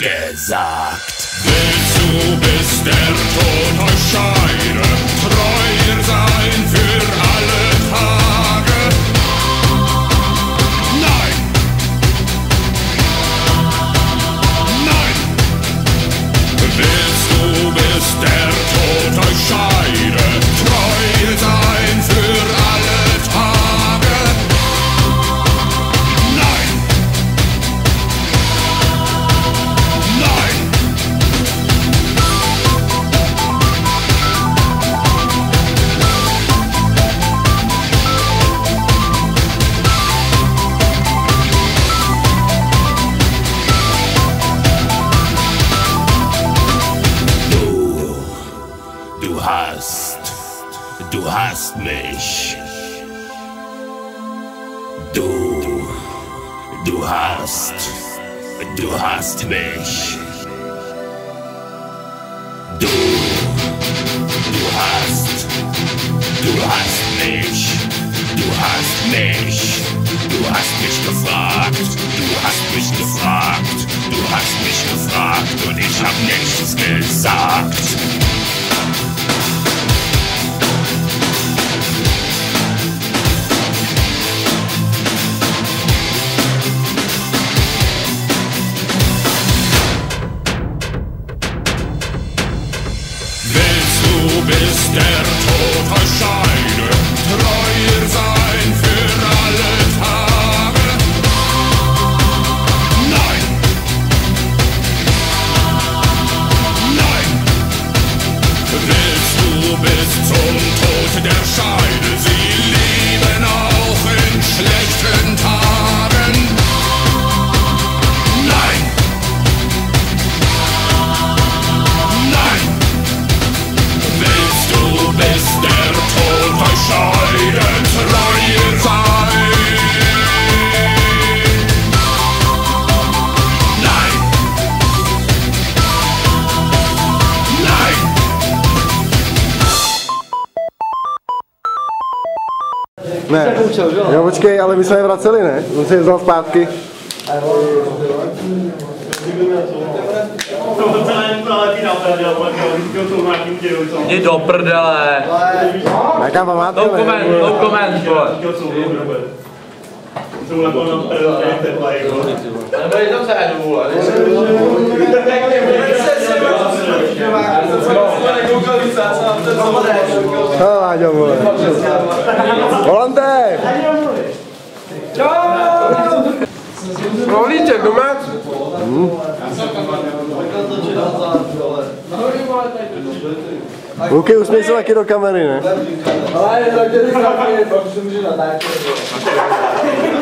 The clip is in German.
gesagt. Willst du, bis der Tod euch scheide, treuer sein für alle Tage? Nein! Nein! Willst du, bis der Tod euch scheide, treuer sein für alle Tage? Nein! Nein! Du hast mich. Du hast mich. Du hast mich. Du hast mich. Du hast mich gefragt. Du hast mich gefragt. Du hast mich gefragt und ich hab nichts gesagt. Bis der Tod euch scheide, treuer sein für alle Tage. Nein! Nein! Willst du bis zum Tod der Scheide sie lieben auch in schlechten Tagen? Nein! Nein! Willst du, bis der Tod euch scheide, treuer sein? Nein! Nein! Ne, jo počkej, ale my jsme je vraceli, ne? On se je vzal zpátky. Jdi do prdele. Jaká památka? No koment, vole. Nebyli to předu, vole. No, Láďo, vole. Volante! Rohlíček doma? Luky, usměj se taky do kamery, ne? Ale tak tě pak se může natáčet.